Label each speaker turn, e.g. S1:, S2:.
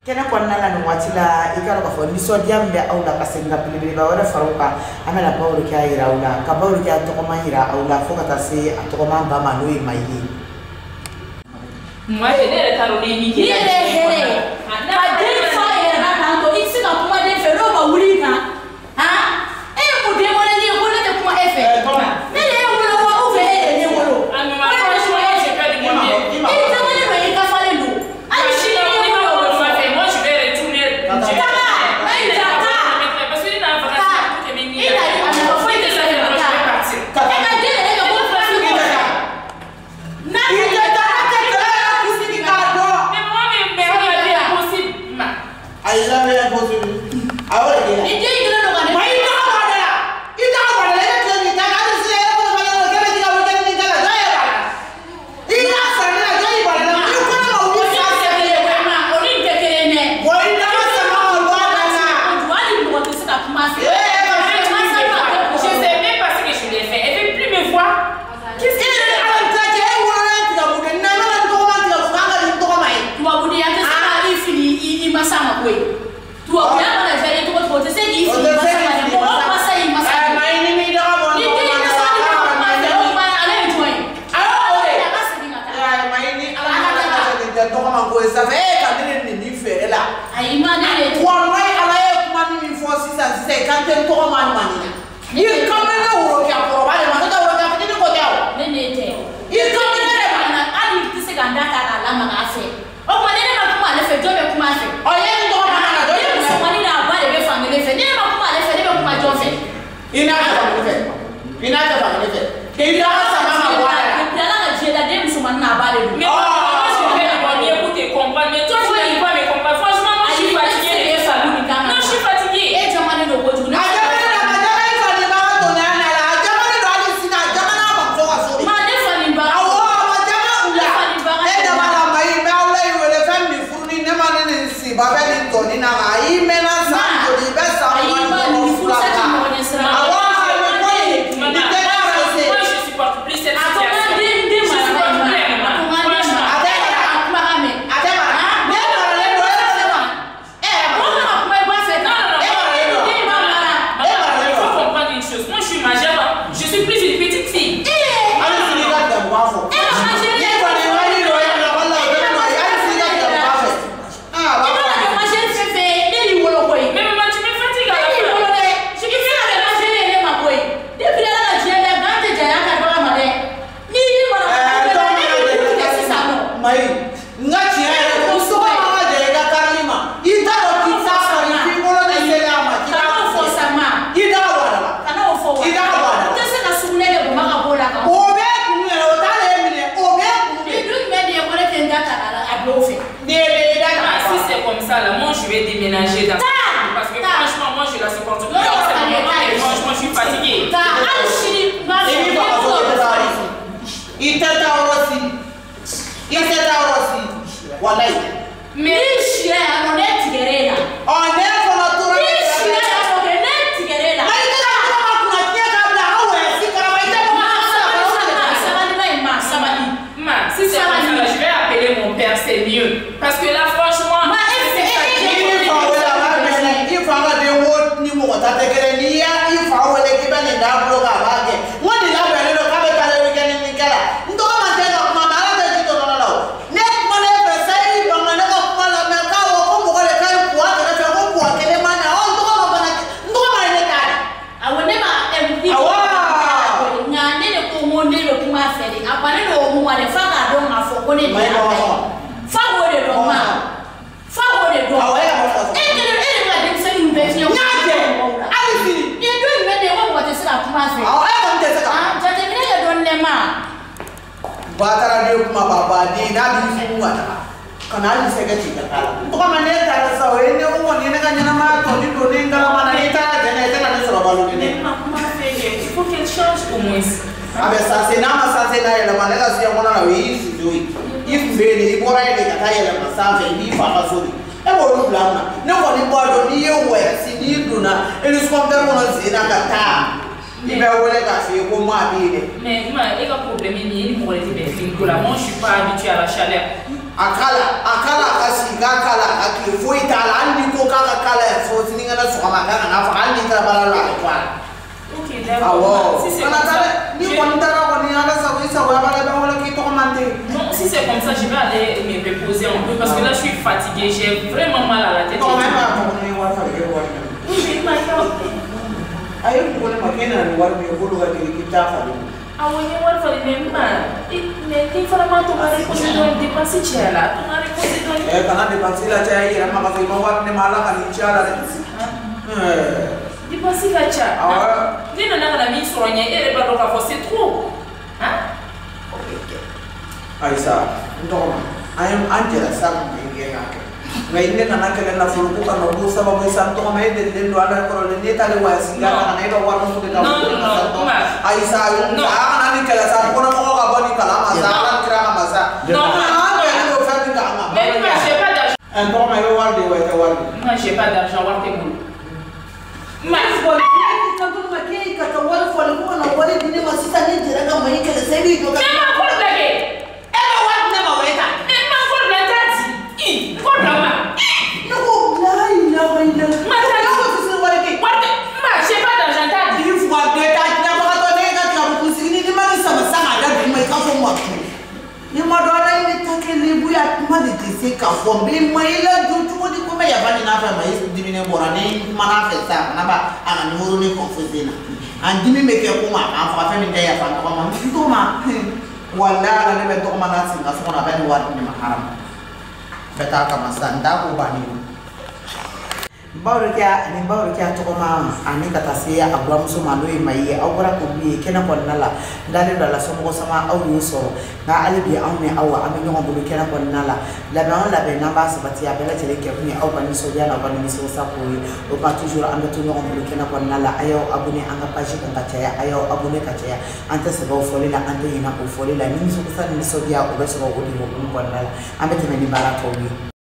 S1: Kena kwana la no watila ikalo ka fo niso diambe au la kasenga pilibili ba wala faruka amela bawru kya ira ula ka bawru kya to koma ira au la fo kata se to koma ba ma no mai
S2: moi je n'ai pas le ni qui
S3: est pas de fire na tanto ici na kuma de fe roba wuri na ha e mu de mo ni ko le kuma efe me le wo lo wa o fe e ni wo lo
S2: ah ma franchement j'ai pas de mon Dieu
S3: e ta mo le ka fa le lu ai shi ni ko lo fa
S2: fait moi je vais retourner parce que il n'a pas que mes ni il a faut que ça je vais partir
S3: e ka de le ko fa fi ko na
S1: I love it possible. I want to get it. Ça fait quand il est fait là.
S3: Aïe, madame.
S1: Toi, moi, elle a eu une fois 650 quand on m'a demandé. Il est quand même au roca pour avoir le mandat au roca petit côté. Il est quand même à dire que c'est quand on a la main à faire. On va aller à comment le fait, je vais comment faire. On y est dans la main, je vais comment il a pas les femmes les faire. Il n'a pas comment les faire, il va comment je fais. Il n'a pas le fait. Il n'a pas le fait. Il a sa maman à voir. Il a la j'ai la dame sur ma nabale.
S2: Mais toi, tu n'arrives pas à me comprendre. Franchement, moi, je suis fatiguée. Non, je suis fatiguée.
S3: Et tu m'as dit de retourner.
S2: Déménager dans parce que franchement moi je la supporte plus et franchement je suis fatiguée.
S1: Il t'a aussi. Voilà.
S3: Mais je suis à mon étiquette.
S1: On est pour la tour.
S2: Si c'est comme ça, je vais appeler mon père, c'est mieux. Parce que là, franchement,
S1: Batara dia kuma baba di na bi fu wata kana ni sega ci kala to kama ne ta sa we ne ko ni na kanya ma to ni do ni ngala mana ni ta de ne ta na so balu ni
S2: comment faire il faut qu'elle change au moins
S1: abe sa se na ma sa se na yela mana la si ngona na we si do if be ni bora ile ka ta yela ma sa fe ni fa fa so ni e mo lu blana ne ko ni bo do ni ye we si ni du na e ni so ko no si na ka ta il va voler casser pour moi bien.
S2: Mais moi, il y a un problème, il y a une pour les moi je suis pas habitué à la chaleur.
S1: Akala kasi singa kala aki foi tala andi ko kala kala so sininga na so ma kana na fa andi tra bala la kwa
S2: OK d'accord si c'est comme ça
S1: ni kontara ko ni ala sa wisa wa bala ba wala ki to mante
S2: non si c'est comme ça je vais aller me reposer un peu parce que là je suis fatiguée j'ai vraiment mal à la tête
S1: to même pas ko ni wa fa ke wa
S2: oui ma
S1: ayo ko ne makena ni wa ni ko lo ga ki ta fa
S2: ah oui moi il fallait même pas mais il fallait pas tomber pour se dépenser cher là tomber pour se donner
S1: kana dépenser la tia ira ma ka ma wa ne mala ka ni tia la
S2: dépenser la tia ni na na mi soigner et ba do ka fo c'est trop hein
S1: Aisa ndoma ayam anjela sam ngi ngake ngai ne kana kele na fulu ko kana do sababu sam to ma de den do ala ko le ne tale wa singa kana ne do wa no de ka Aisa no ana ni kala sa ko na ko ka boni kala ma sa ala kira ma sa
S2: non
S1: ne do fa ni ka ma
S2: mais moi j'ai pas d'argent
S1: ndoma yo wa de wa te wa
S2: moi j'ai pas d'argent wa te boulot
S1: mas bol ka to ma ke ka to wa fo le ko na wa de ni ma sita ni jira ka mai kala sai ni do ka ka fo be mai la du tu di ko me ya ba ni na fa mai di mi ne bora ni mana fa sa na ba ana ni horo ni confuse na an di mi me ke ko ma an fa fa mi da ya fa ko ma to ma wala la ne be to ma na sin ka so na ba ni wa ni ma haram beta ka ma san da ko ba ni bawre kya to ma ani ka tasiya abra muso ma loyi mai awra ko bi kena ko nala dale dala so mo sama aw yo so na ali bi aw ne awa am nyongo bu kena ko nala la ba la be na ba sabati ya bela tele ke ni aw ba ni so ya na ba ni so sa ko o ba toujours ando to nyongo bu kena ko nala ayo abune anga page kan ka ya ayo abune ka ya anta se ba fo la anta ina ko fo la ni so sa ni so ya o be so ko di ko nala ambe te ni bara to wi